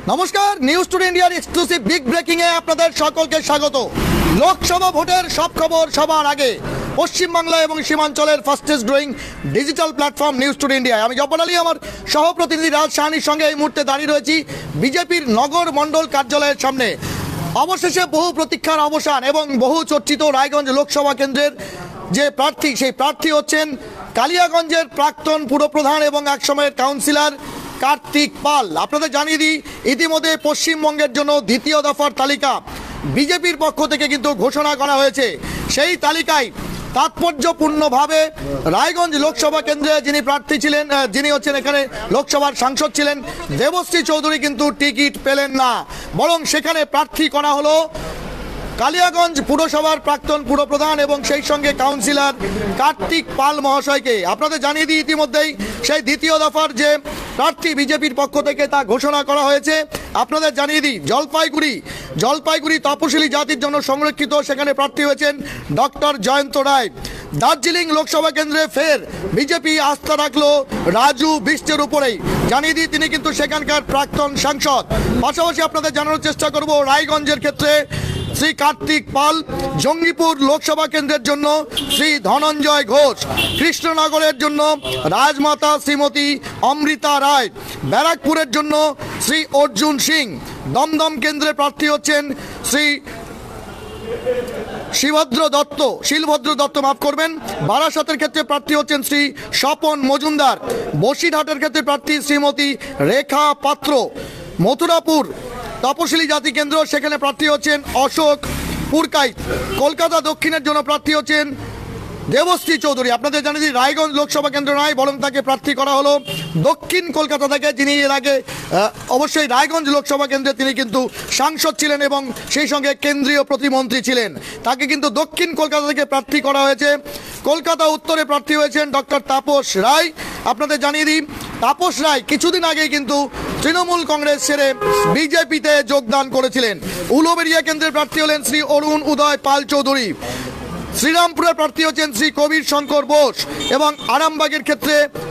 নমস্কার, news today ইন্ডিয়ার exclusive big breaking এ আপনাদের সকলকে স্বাগত। লোকসভা ভোটের সব খবর সবার আগে পশ্চিমবাংলা এবং সীমাঞ্চলের fastest growing digital platform news today India. আমি জব্বার আলী আমার সহপ্রতিনিধি রাজ সাহানির সঙ্গে এই মুহূর্তে দাঁড়িয়ে রয়েছি বিজেপির নগর মণ্ডল কার্যালয়ের সামনে। অবশেষে বহু প্রতীক্ষার অবসান এবং বহু চর্চিত রায়গঞ্জ লোকসভা কেন্দ্রের যে প্রার্থী, সেই প্রার্থী হচ্ছেন কালিয়াগঞ্জের প্রাক্তন পুরপ্রধান এবং একসময়ের কাউন্সিলর কার্তিক পাল। আপনাদের জানিয়ে দিই, ইতিমধ্যে পশ্চিমবঙ্গের জন্য দ্বিতীয় দফার তালিকা বিজেপির পক্ষ থেকে কিন্তু ঘোষণা করা হয়েছে। সেই তালিকায় তাৎপর্যপূর্ণভাবে রায়গঞ্জ লোকসভা কেন্দ্রে যিনি প্রার্থী ছিলেন, যিনি হচ্ছেন এখানে লোকসভার সাংসদ ছিলেন দেবশ্রী চৌধুরী, কিন্তু টিকিট পেলেন না, বরং সেখানে প্রার্থী করা হলো কালিয়াগঞ্জ পুরসভার প্রাক্তন পুরপ্রধান এবং সেই সঙ্গে কাউন্সিলর কার্তিক পাল মহাশয়কে। আপনাদের জানিয়ে দিই, ইতিমধ্যেই সেই দ্বিতীয় দফার যে প্রার্থী বিজেপির পক্ষ থেকে তা ঘোষণা করা হয়েছে। আপনাদের জানিয়ে দিই, জলপাইগুড়ি তপশিলি জাতির জন্য সংরক্ষিত, সেখানে প্রার্থী হয়েছেন ডক্টর জয়ন্ত রায়। দার্জিলিং লোকসভা কেন্দ্রে ফের বিজেপি আস্থা রাখলো রাজু বিষ্টের উপরেই। জানিয়ে দিই, তিনি কিন্তু সেখানকার প্রাক্তন সাংসদ। পাশাপাশি আপনাদের জানানোর চেষ্টা করব রায়গঞ্জের ক্ষেত্রে শ্রী কার্তিক পাল, জঙ্গিপুর লোকসভা কেন্দ্রের জন্য শ্রী ধনঞ্জয় ঘোষ, কৃষ্ণনগরের জন্য রাজমাতা শ্রীমতী অমৃতা রায়, ব্যারাকপুরের জন্য শ্রী অর্জুন সিং, দমদম কেন্দ্রে প্রার্থী হচ্ছেন শ্রী শিলভদ্র দত্ত, মাফ করবেন। বারাসাতের ক্ষেত্রে প্রার্থী হচ্ছেন শ্রী স্বপন মজুমদার, বসিরহাটের ক্ষেত্রে প্রার্থী শ্রীমতী রেখা পাত্র, মথুরাপুর তপশিলি জাতি কেন্দ্র, সেখানে প্রার্থী হচ্ছেন অশোক পুরকাইত, কলকাতা দক্ষিণের জন্য প্রার্থী হচ্ছেন দেবশ্রী চৌধুরী। আপনাদের জানিয়ে দিই, রায়গঞ্জ লোকসভা কেন্দ্র নয়, বরং তাকে প্রার্থী করা হলো দক্ষিণ কলকাতা থেকে, যিনি এর আগে অবশ্যই রায়গঞ্জ লোকসভা কেন্দ্রে তিনি কিন্তু সাংসদ ছিলেন এবং সেই সঙ্গে কেন্দ্রীয় প্রতিমন্ত্রী ছিলেন। তাকে কিন্তু দক্ষিণ কলকাতা থেকে প্রার্থী করা হয়েছে। কলকাতা উত্তরে প্রার্থী হয়েছেন ডক্টর তাপস রায়। আপনাদের জানিয়ে দিই, তাপস রায় কিছুদিন আগেই কিন্তু তৃণমূল কংগ্রেস ছেড়ে বিজেপিতে যোগদান করেছিলেন। উলুবেড়িয়া কেন্দ্রের প্রার্থী হলেন শ্রী অরুণ উদয় পাল চৌধুরী। শ্রীরামপুরের প্রার্থী হচ্ছেন শ্রী কবির শঙ্কর বোস এবং আরামবাগের ক্ষেত্রে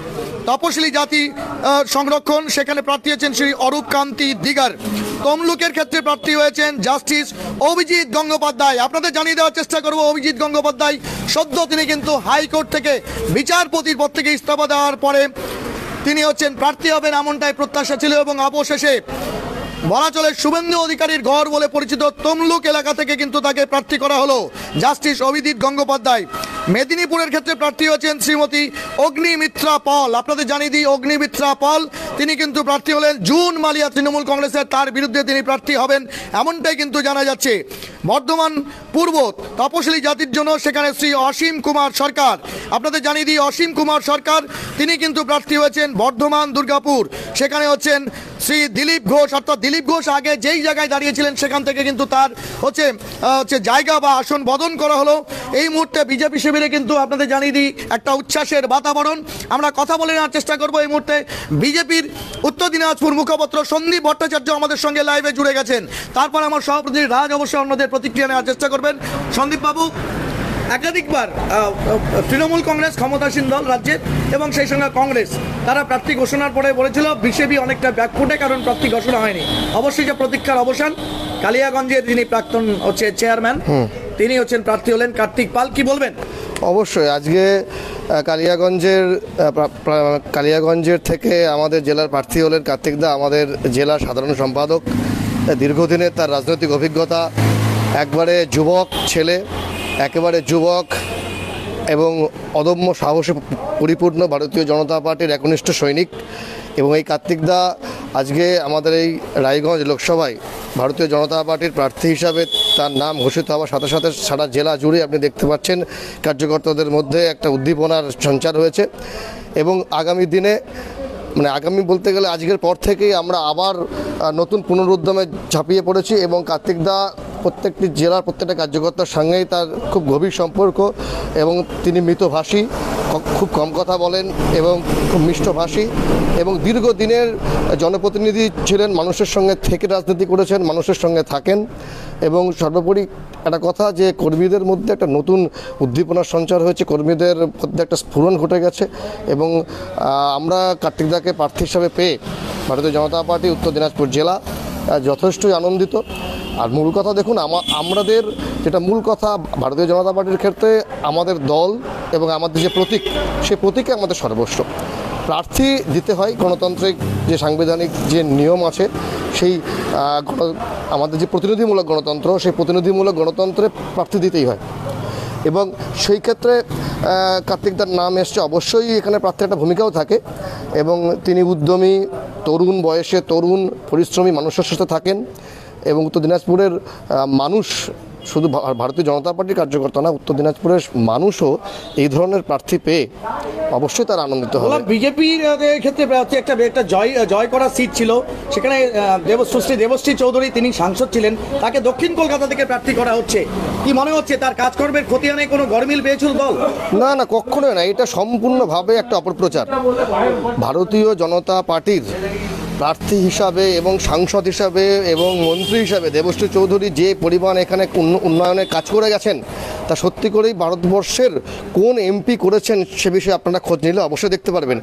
তপশিলি জাতি সংরক্ষণ, সেখানে প্রার্থী হচ্ছেন শ্রী অরূপ কান্তি দিগার। তমলুকের ক্ষেত্রে প্রার্থী হয়েছেন জাস্টিস অভিজিৎ গঙ্গোপাধ্যায়। আপনাদের জানিয়ে দেওয়ার চেষ্টা করব, অভিজিৎ গঙ্গোপাধ্যায় সদ্য তিনি কিন্তু হাইকোর্ট থেকে বিচারপতির পদ থেকে ইস্তফা দেওয়ার পরে তিনি হচ্ছেন প্রার্থী হবেন, এমনটাই প্রত্যাশা ছিল এবং অবশেষে বলা চলে শুভেন্দু অধিকারীর ঘর বলে পরিচিত তমলুক এলাকা থেকে কিন্তু তাকে প্রার্থী করা হলো জাস্টিস অভিজিৎ গঙ্গোপাধ্যায়। মেদিনীপুরের ক্ষেত্রে প্রার্থী হচ্ছেন শ্রীমতী অগ্নিমিত্রা পল। আপনাদের জানিয়ে দিই, অগ্নিমিত্রা পল তিনি কিন্তু প্রার্থী হলেন জুন মালিয়া তৃণমূল কংগ্রেসের, তার বিরুদ্ধে তিনি প্রার্থী হবেন, এমনটাই কিন্তু জানা যাচ্ছে। বর্ধমান পূর্ব তপশিলি জাতির জন্য সেখানে শ্রী অসীম কুমার সরকার। আপনাদের জানিয়ে দিই, অসীম কুমার সরকার তিনি কিন্তু প্রার্থী হয়েছেন বর্ধমান দুর্গাপুর, সেখানে হচ্ছেন শ্রী দিলীপ ঘোষ। অর্থাৎ দিলীপ ঘোষ আগে যেই জায়গায় দাঁড়িয়েছিলেন সেখান থেকে কিন্তু তার হচ্ছে জায়গা বা আসন বদল করা হলো। এই মুহূর্তে বিজেপি শিবিরে কিন্তু আপনাদের জানিয়ে দিই একটা উচ্ছ্বাসের বাতাবরণ। আমরা কথা বলে নেওয়ার চেষ্টা করবো এই মুহূর্তে বিজেপির উত্তর দিনাজপুর মুখপাত্র সন্দীপ ভট্টাচার্য আমাদের সঙ্গে লাইভে জুড়ে গেছেন। তারপর আমার সহপ্রতিনিধি রাজ অবশ্যই অন্যদের প্রতিক্রিয়া নেওয়ার চেষ্টা করবেন। সন্দীপ বাবু, একাধিকবার তৃণমূল কংগ্রেস ক্ষমতাসীন দল রাজ্যে এবং সেই সঙ্গে কংগ্রেস তারা প্রার্থী ঘোষণার পরে বলেছিল বিজেপি অনেকটা ব্যাকফুটে, কারণ প্রার্থী ঘোষণা হয়নি। অবশ্যই যে প্রতীক্ষার অবসান, কালিয়াগঞ্জের যিনি প্রাক্তন হচ্ছে চেয়ারম্যান তিনি হচ্ছেন প্রার্থী হলেন কার্তিক পাল, কি বলবেন? অবশ্যই আজকে কালিয়াগঞ্জের থেকে আমাদের জেলার প্রার্থী হলেন কার্তিক দা, আমাদের জেলার সাধারণ সম্পাদক। দীর্ঘদিনের তার রাজনৈতিক অভিজ্ঞতা, একবারে যুবক ছেলে, একেবারে যুবক এবং অদম্য সাহসে পরিপূর্ণ ভারতীয় জনতা পার্টির একনিষ্ঠ সৈনিক। এবং এই কার্তিক দা আজকে আমাদের এই রায়গঞ্জ লোকসভায় ভারতীয় জনতা পার্টির প্রার্থী হিসাবে তার নাম ঘোষিত হওয়ার সাথে সাথে সারা জেলা জুড়ে আপনি দেখতে পাচ্ছেন কার্যকর্তাদের মধ্যে একটা উদ্দীপনার সঞ্চার হয়েছে। এবং আগামী দিনে আগামী বলতে গেলে আজকের পর থেকেই আমরা আবার নতুন পুনরুদ্যমে ঝাঁপিয়ে পড়েছি এবং কার্তিক দা প্রত্যেকটি জেলার প্রত্যেকটা কার্যকর্তার সঙ্গেই তার খুব গভীর সম্পর্ক এবং তিনি মৃতভাষী, খুব কম কথা বলেন এবং খুব মিষ্টভাষী এবং দীর্ঘদিনের জনপ্রতিনিধি ছিলেন, মানুষের সঙ্গে থেকে রাজনীতি করেছেন, মানুষের সঙ্গে থাকেন এবং সর্বোপরি একটা কথা যে কর্মীদের মধ্যে একটা নতুন উদ্দীপনার সঞ্চার হয়েছে, কর্মীদের মধ্যে একটা স্ফুরণ ঘটে গেছে এবং আমরা কার্তিক দাকে প্রার্থী হিসাবে পেয়ে ভারতীয় জনতা পার্টি উত্তর দিনাজপুর জেলা যথেষ্টই আনন্দিত। আর মূল কথা দেখুন, আমাদের যেটা মূল কথা, ভারতীয় জনতা পার্টির ক্ষেত্রে আমাদের দল এবং আমাদের যে প্রতীক, সেই প্রতীকে আমাদের সর্বস্ব। প্রার্থী দিতে হয়, গণতান্ত্রিক যে সাংবিধানিক যে নিয়ম আছে, সেই আমাদের যে প্রতিনিধিমূলক গণতন্ত্র, সেই প্রতিনিধিমূলক গণতন্ত্রে প্রার্থী দিতেই হয়। এবং সেই ক্ষেত্রে কার্তিকদার নাম এসছে, অবশ্যই এখানে প্রার্থীর একটা ভূমিকাও থাকে এবং তিনি উদ্যমী, তরুণ বয়সে তরুণ পরিশ্রমী মানুষের সাথে থাকেন এবং উত্তর দিনাজপুরের মানুষ, শুধু ভারতীয় জনতা পার্টির কার্যকর্তা না, উত্তর দিনাজপুরের মানুষও এই ধরনের প্রার্থী পেয়ে অবশ্যই তারা আনন্দিত হবে। বিজেপির ক্ষেত্রে একটা জয় করা সিট ছিল, সেখানে দেবশ্রী চৌধুরী, তিনি সাংসদ ছিলেন, তাকে দক্ষিণ কলকাতা থেকে প্রার্থী করা হচ্ছে। কি মনে হচ্ছে, তার কাজকর্মের খতিয়ানে কোনো গরমিল পেয়েছিল দল? না না, কখনোই না। এটা সম্পূর্ণভাবে একটা অপপ্রচার। ভারতীয় জনতা পার্টির প্রার্থী হিসাবে এবং সাংসদ হিসাবে এবং মন্ত্রী হিসাবে দেবশ্রী চৌধুরী যে পরিমাণ এখানে উন্নয়নের কাজ করে গেছেন, তা সত্যি করেই ভারতবর্ষের কোন এমপি করেছেন সে বিষয়ে আপনারা খোঁজ নিলে অবশ্যই দেখতে পারবেন।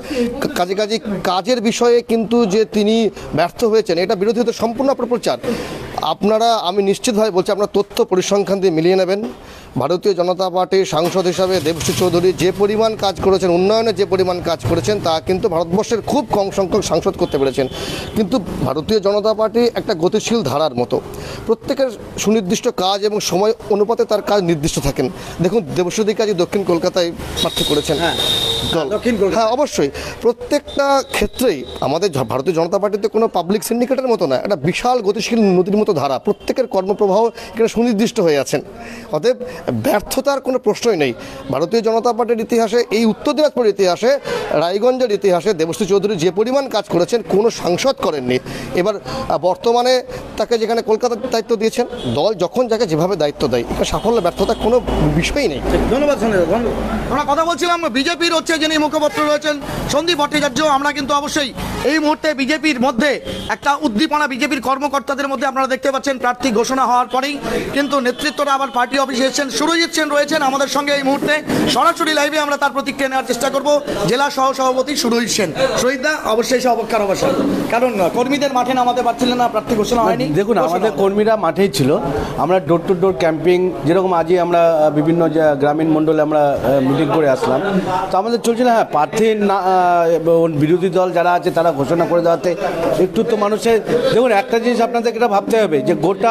কাজের বিষয়ে কিন্তু যে তিনি ব্যর্থ হয়েছেন, এটা বিরোধীদের সম্পূর্ণ অপপ্রচার। আপনারা, আমি নিশ্চিতভাবে বলছি, আপনারা তথ্য পরিসংখ্যান দিয়ে মিলিয়ে নেবেন। ভারতীয় জনতা পার্টির সাংসদ হিসাবে দেবশ্রী চৌধুরী যে পরিমাণ কাজ করেছেন, উন্নয়নে যে পরিমাণ কাজ করেছেন, তা কিন্তু ভারতবর্ষের খুব কম সংখ্যক সাংসদ করতে পেরেছেন। কিন্তু ভারতীয় জনতা পার্টি একটা গতিশীল ধারার মতো, প্রত্যেকের সুনির্দিষ্ট কাজ এবং সময় অনুপাতে তার কাজ নির্দিষ্ট থাকেন। দেখুন, দেবশ্রী কাজী দক্ষিণ কলকাতায় প্রার্থী করেছেন দল। হ্যাঁ, অবশ্যই প্রত্যেকটা ক্ষেত্রেই আমাদের ভারতীয় জনতা পার্টিতে কোনো পাবলিক সিন্ডিকেটের মতো না, একটা বিশাল গতিশীল নদীর মতো ধারা, প্রত্যেকের কর্মপ্রবাহ এখানে সুনির্দিষ্ট হয়ে আছেন। অতএব ব্যর্থতার কোনো প্রশ্নই নেই। ভারতীয় জনতা পার্টির ইতিহাসে, এই উত্তর দিনাজপুরের ইতিহাসে, রায়গঞ্জের ইতিহাসে দেবশ্রী চৌধুরী যে পরিমাণ কাজ করেছেন কোনো সাংসদ করেননি। এবার বর্তমানে তাকে যেখানে কলকাতার দায়িত্ব দিয়েছেন, দল যখন যাকে যেভাবে দায়িত্ব দেয়, এটা সাফল্য ব্যর্থতার কোনো বিষয়ই নেই। ধন্যবাদ। আমরা কথা বলছিলাম বিজেপির যিনি মুখপাত্র রয়েছেন সন্দীপ ভট্টাচার্য। আমরা কিন্তু অবশ্যই এই মুহূর্তে বিজেপির মধ্যে একটা উদ্দীপনা, বিজেপির কর্মকর্তাদের মধ্যে আপনারা দেখতে পাচ্ছেন, প্রার্থী ঘোষণা হওয়ার পরেই কিন্তু নেতৃত্বরা আবার পার্টি অফিসে এসেছেন। সুরজিৎ সেন রয়েছেন আমাদের সঙ্গে এই মুহূর্তে সরাসরি লাইভে, আমরা তার প্রতিক্রিয়া নেওয়ার চেষ্টা করব। জেলা সহসভাপতি সুরজিৎ সেন। সুরজিৎদা, অবশ্যই সে অবক্ষার অবশ্যই, কারণ কর্মীদের মাঠে নামাতে পারছিলেন না, প্রার্থী ঘোষণা হয়নি। দেখুন, আমাদের কর্মীরা মাঠেই ছিল। আমরা ডোর টু ডোর ক্যাম্পিং, যেরকম আজই আমরা বিভিন্ন গ্রামীণ মণ্ডলে আমরা মিটিং করে আসলাম, তো আমাদের চলছিল। হ্যাঁ, প্রার্থী না, বিরোধী দল যারা আছে তারা ঘোষণা করে দেওয়াতে একটু তো মানুষের, দেখুন একটা জিনিস আপনাদেরকে এটা ভাবতে হবে যে গোটা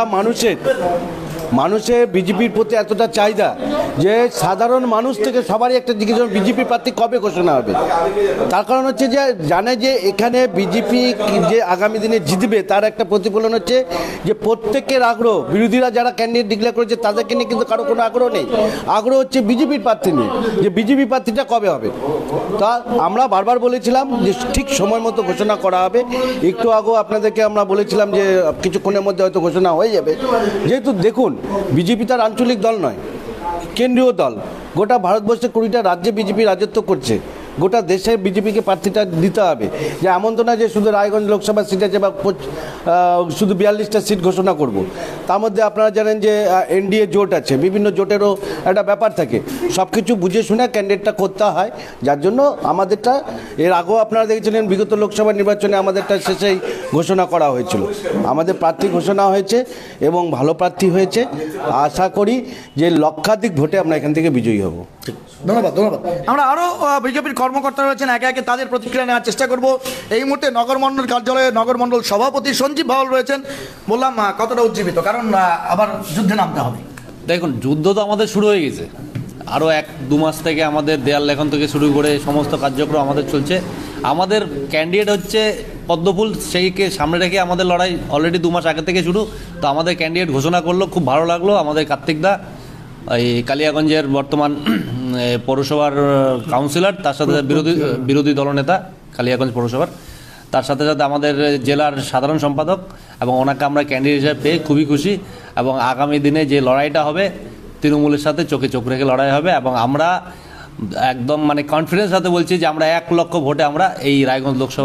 মানুষের বিজেপির প্রতি এতটা চাহিদা যে সাধারণ মানুষ থেকে সবারই একটা জিজ্ঞেস, বিজেপি প্রার্থী কবে ঘোষণা হবে। তার কারণ হচ্ছে যে জানে যে এখানে বিজেপি যে আগামী দিনে জিতবে, তার একটা প্রতিফলন হচ্ছে যে প্রত্যেকের আগ্রহ। বিরোধীরা যারা ক্যান্ডিডেট ডিক্লেয়ার করেছে তাদেরকে নিয়ে কিন্তু কারো কোনো আগ্রহ নেই, আগ্রহ হচ্ছে বিজেপির প্রার্থী নিয়ে, যে বিজেপি প্রার্থীটা কবে হবে। তা আমরা বারবার বলেছিলাম যে ঠিক সময় মতো ঘোষণা করা হবে। একটু আগেও আপনাদেরকে আমরা বলেছিলাম যে কিছুক্ষণের মধ্যে হয়তো ঘোষণা হয়ে যাবে। যেহেতু দেখুন, বিজেপি তার আঞ্চলিক দল নয়, কেন্দ্রীয় দল। গোটা ভারতবর্ষে 20টা রাজ্যে বিজেপি রাজত্ব করছে। গোটা দেশে বিজেপিকে প্রার্থীটা দিতে হবে। যে এমন তো না যে শুধু রায়গঞ্জ লোকসভা সিট আছে বা শুধু 42টা সিট ঘোষণা করব। তার মধ্যে আপনারা জানেন যে এনডিএ জোট আছে, বিভিন্ন জোটেরও একটা ব্যাপার থাকে। সব কিছু বুঝে শুনে ক্যান্ডিডেটটা করতে হয়, যার জন্য আমাদেরটা এর আগেও আপনারা দেখেছিলেন বিগত লোকসভা নির্বাচনে আমাদেরটা শেষেই ঘোষণা করা হয়েছিল। আমাদের প্রার্থী ঘোষণা হয়েছে এবং ভালো প্রার্থী হয়েছে। আশা করি যে লক্ষাধিক ভোটে আমরা এখান থেকে বিজয়ী হব। ধন্যবাদ। আমরা আরো বিজেপির কর্মকর্তা রয়েছেন, একে একে তাদের প্রতিক্রিয়া নেওয়ার চেষ্টা করব। এই মুহূর্তে নগরমণ্ডল কার্যালয়ে নগরমণ্ডল সভাপতি সঞ্জীব ভাওয়াল রয়েছেন। বললাম কতটা উজ্জীবিত, কারণ আবার যুদ্ধে নামতে হবে। দেখুন, যুদ্ধ তো আমাদের শুরু হয়ে গেছে। আরও 1-2 মাস থেকে আমাদের দেয়াল লেখন থেকে শুরু করে সমস্ত কার্যক্রম আমাদের চলছে। আমাদের ক্যান্ডিডেট হচ্ছে পদ্মফুল, সেইকে সামনে রেখে আমাদের লড়াই অলরেডি 2 মাস আগে থেকে শুরু। তো আমাদের ক্যান্ডিডেট ঘোষণা করলো, খুব ভালো লাগলো। আমাদের কার্তিকদা, এই কালিয়াগঞ্জের বর্তমান পৌরসভার কাউন্সিলর, তার সাথে বিরোধী দলনেতা কালিয়াগঞ্জ পৌরসভার, তার সাথে সাথে আমাদের জেলার সাধারণ সম্পাদক, এবং ওনাকে আমরা ক্যান্ডিডেট হিসেবে পেয়ে খুবই খুশি। এবং আগামী দিনে যে লড়াইটা হবে, তৃণমূলের সাথে চোখে চোখ রেখে লড়াই হবে। এবং আমরা একদম কনফিডেন্স সাথে বলছি যে আমরা 1 লক্ষ ভোটে আমরা এই রায়গঞ্জ লোকসভা।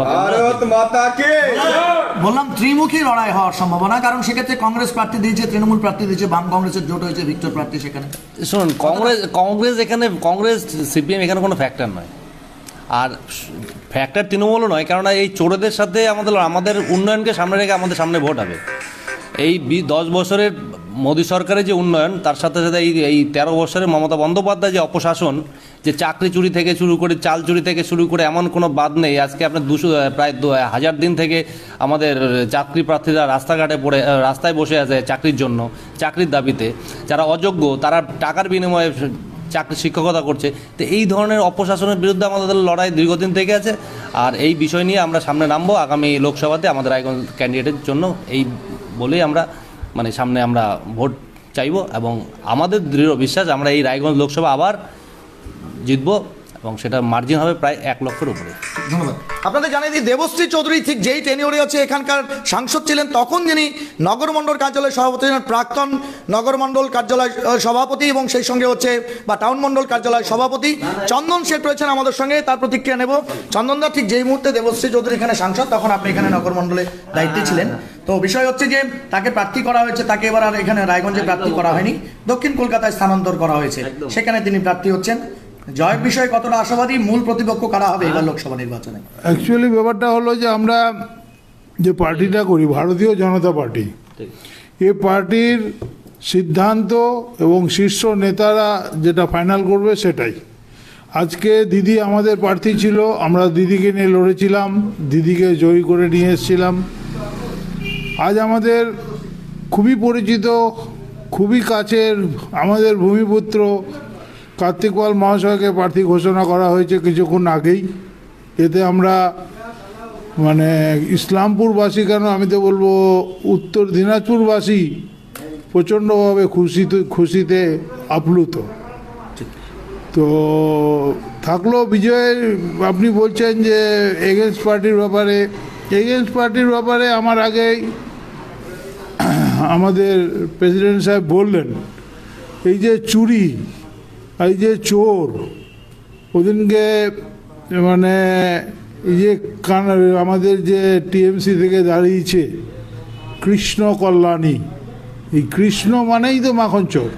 বললাম ত্রিমুখী লড়াই হওয়ার সম্ভাবনা, কারণ সেক্ষেত্রে কংগ্রেস প্রার্থী দিয়েছে, তৃণমূল প্রার্থী দিয়েছে, বাম কংগ্রেসের জোট হয়েছে, ভিক্টর প্রার্থী সেখানে। শুনুন, কংগ্রেস এখানে, কংগ্রেস সিপিএম এখানে কোনো ফ্যাক্টর নয়। আর ফ্যাক্টর তৃণমূলও নয়, কেননা এই চোরেদের সাথে আমাদের উন্নয়নকে সামনে রেখে আমাদের সামনে ভোট হবে। এই 10 বছরের মোদী সরকারের যে উন্নয়ন, তার সাথে সাথে এই 13 বছরের মমতা বন্দ্যোপাধ্যায় যে অপশাসন, যে চাকরি চুরি থেকে শুরু করে চাল চুরি থেকে শুরু করে এমন কোনো বাদ নেই। আজকে আপনার প্রায় 1000 দিন থেকে আমাদের চাকরি প্রার্থীরা রাস্তায় বসে আছে চাকরির জন্য, চাকরির দাবিতে। যারা অযোগ্য তারা টাকার বিনিময়ে চাকরি শিক্ষকতা করছে। তো এই ধরনের অপশাসনের বিরুদ্ধে আমাদের লড়াই দীর্ঘদিন থেকে আছে। আর এই বিষয় নিয়ে আমরা সামনে নামবো আগামী লোকসভাতে আমাদের রায়গঞ্জ ক্যান্ডিডেটের জন্য। এই বলেই আমরা সামনে আমরা ভোট চাইব এবং আমাদের দৃঢ় বিশ্বাস আমরা এই রায়গঞ্জ লোকসভা আবার জিতবো এবং সেটা মার্জিন হবে প্রায় 1 লক্ষের উপরে। ধন্যবাদ। আপনাদের জানিয়ে দিই, দেবশ্রী চৌধুরী ঠিক যেই টেনিওরে আছে এখানকার সাংসদ ছিলেন, তখন যিনি নগরমণ্ডল কার্যালয় সভাপতি ছিলেন, প্রাক্তন নগরমণ্ডল কার্যালয় সভাপতি এবং সেই সঙ্গে হচ্ছে বা টাউন মণ্ডল কার্যালয় সভাপতি চন্দন শেঠ রয়েছেন আমাদের সঙ্গে। তার প্রতিক্রিয়া নেব। চন্দনদা, ঠিক যেই মুহূর্তে দেবশ্রী চৌধুরী এখানে সাংসদ, তখন আপনি এখানে নগরমণ্ডলে দায়িত্বে ছিলেন। তো বিষয় হচ্ছে যে তাকে প্রার্থী করা হয়েছে, তাকে এবার আর এখানে রায়গঞ্জে প্রার্থী করা হয়নি, দক্ষিণ কলকাতায় স্থানান্তর করা হয়েছে, সেখানে তিনি প্রার্থী হচ্ছেন। জয়ের বিষয়ে কতটা আশাবাদী? মূল প্রতিপক্ষ কারা হবে এবার লোকসভা নির্বাচনে? অ্যাকচুয়ালি ব্যাপারটা হলো যে আমরা যে পার্টিটা করি, ভারতীয় জনতা পার্টি, এই পার্টির সিদ্ধান্ত এবং শীর্ষ নেতারা যেটা ফাইনাল করবে সেটাই। আজকে দিদি আমাদের প্রার্থী ছিল, আমরা দিদিকে নিয়ে লড়েছিলাম, দিদিকে জয়ী করে নিয়ে এসেছিলাম। আজ আমাদের খুবই পরিচিত, খুবই কাছের আমাদের ভূমিপুত্র কার্তিক পাল মহাশয়কে প্রার্থী ঘোষণা করা হয়েছে কিছুক্ষণ আগেই। এতে আমরা ইসলামপুরবাসী কেন, আমি তো বলবো উত্তর দিনাজপুরবাসী প্রচণ্ডভাবে খুশিতে আপ্লুত। তো থাকলো বিজয়ের, আপনি বলছেন যে এগেনস্ট পার্টির ব্যাপারে আমার আগেই আমাদের প্রেসিডেন্ট সাহেব বললেন, এই যে চুরি, এই যে চোর, ওদিনকে এই যে আমাদের যে টিএমসি থেকে দাঁড়িয়েছে কৃষ্ণ কল্যাণী, এই কৃষ্ণ মানেই তো মাখন চোর,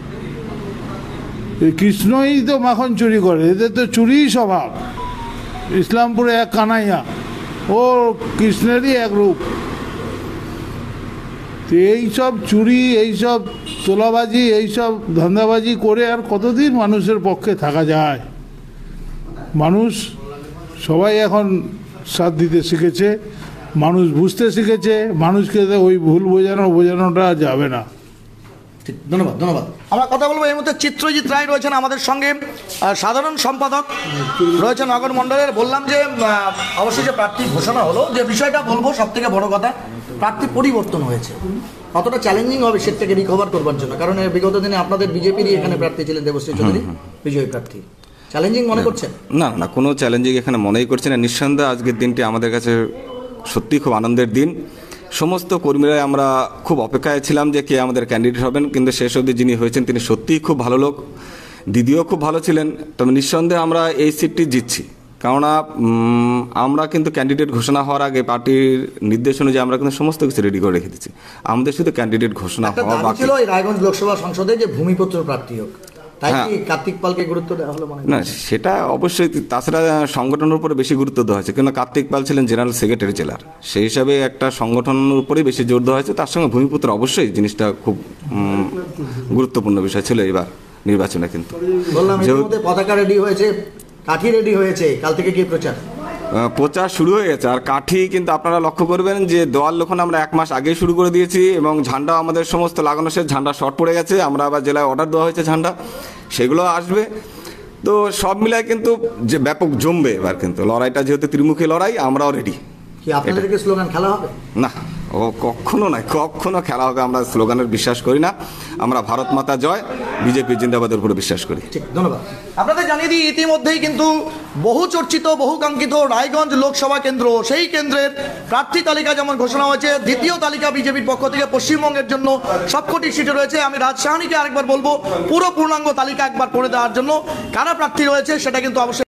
এই কৃষ্ণই তো মাখন চুরি করে, এদের তো চুরিই স্বভাব। ইসলামপুরে এক কানাইয়া, ও কৃষ্ণেরই এক রূপ। তো এইসব চুরি, এইসব তোলাবাজি, এইসব ধান্দাবাজি করে আর কতদিন মানুষের পক্ষে থাকা যায়? মানুষ সবাই এখন সাথ দিতে শিখেছে, মানুষ বুঝতে শিখেছে, মানুষকে ওই ভুল বোঝানোটা যাবে না। ধন্যবাদ। আমরা কথা বলবো এই মুহূর্তে চিত্রজিৎ রায় রয়েছেন আমাদের সঙ্গে, সাধারণ সম্পাদক রয়েছেন নগর মণ্ডলের। বললাম যে অবশ্যই যে প্রার্থী ঘোষণা হলো, যে বিষয়টা বলবো সব থেকে বড় কথা, প্রার্থী পরিবর্তন হয়েছে, কতটা চ্যালেঞ্জিং হবে সেটাকে রিকভার করবার জন্য? কারণ বিগত দিনে আপনাদের বিজেপিরই এখানে প্রার্থী ছিলেন দেবশ্রী চৌধুরী, বিজয়ী প্রার্থী। চ্যালেঞ্জিং মনে করছেন? না, কোনো চ্যালেঞ্জিং এখানে মনেই করছি না। নিঃসন্দেহে আজকের দিনটি আমাদের কাছে সত্যি খুব আনন্দের দিন। সমস্ত কর্মীরাই আমরা খুব অপেক্ষায় ছিলাম যে কে আমাদের ক্যান্ডিডেট হবেন, কিন্তু শেষ অবধি যিনি হয়েছেন তিনি সত্যিই খুব ভালো লোক, দিদিও খুব ভালো ছিলেন। তবে নিঃসন্দেহে আমরা এই সিটটি জিতছি, কেননা আমরা কিন্তু ক্যান্ডিডেট ঘোষণা হওয়ার আগে পার্টির নির্দেশ অনুযায়ী আমরা কিন্তু সমস্ত কিছু রেডি করে রেখে দিচ্ছি। আমাদের শুধু ক্যান্ডিডেট ঘোষণা হওয়া বাকি ছিল এই রায়গঞ্জ লোকসভা সংসদে যে ভূমিপুত্র প্রার্থী হোক, তাই কি কার্তিক পালকে গুরুত্ব দেওয়া হলো? না, সেটা অবশ্যই। তাছাড়া সংগঠনের উপরে বেশি গুরুত্ব দেওয়া হয়েছে, কিন্তু কার্তিক পাল ছিলেন জেনারেল সেক্রেটারি জেলার, সেই হিসাবে একটা সংগঠনের উপরেই বেশি জোর দেওয়া হয়েছে। তার সঙ্গে ভূমিপুত্র অবশ্যই জিনিসটা খুব গুরুত্বপূর্ণ বিষয় ছিল এবার নির্বাচনে। কিন্তু বললাম পতাকা রেডি হয়েছে, কাঠি রেডি হয়েছে, কাল থেকে কি প্রচার শুরু হয়ে গেছে। আর কাঠি কিন্তু আপনারা লক্ষ্য করবেন যে দেওয়াল লোখন আমরা 1 মাস আগে শুরু করে দিয়েছি, এবং ঝান্ডা আমাদের সমস্ত লাগানো শেষ, ঝান্ডা শর্ট পড়ে গেছে, আমরা আবার জেলায় অর্ডার দেওয়া হয়েছে ঝান্ডা, সেগুলো আসবে। তো সব মিলায় কিন্তু যে ব্যাপক জমবে এবার, কিন্তু লড়াইটা যেহেতু ত্রিমুখী লড়াই, আমরাও রেডি। কি আপনাদেরকে স্লোগান খেলা হবে? না, ও কখনো নয়, কখনো খেলা হবে আমরা স্লোগানের বিশ্বাস করি না। আমরা ভারত মাতা জয়, বিজেপি জিন্দাবাদের উপরে বিশ্বাস করি। ঠিক, ধন্যবাদ। আপনাদের জানিয়ে দিই, ইতিমধ্যেই কিন্তু বহু চর্চিত, বহু কাঙ্ক্ষিত রায়গঞ্জ লোকসভা কেন্দ্র, সেই কেন্দ্রের প্রার্থী তালিকা যেমন ঘোষণা হয়েছে, দ্বিতীয় তালিকা বিজেপির পক্ষ থেকে পশ্চিমবঙ্গের জন্য সবকটি সিটে রয়েছে। আমি রাজ সাহানিকে আরেকবার বলবো পুরো পূর্ণাঙ্গ তালিকা একবার পড়ে দেওয়ার জন্য, কারা প্রার্থী রয়েছে সেটা কিন্তু অবশ্যই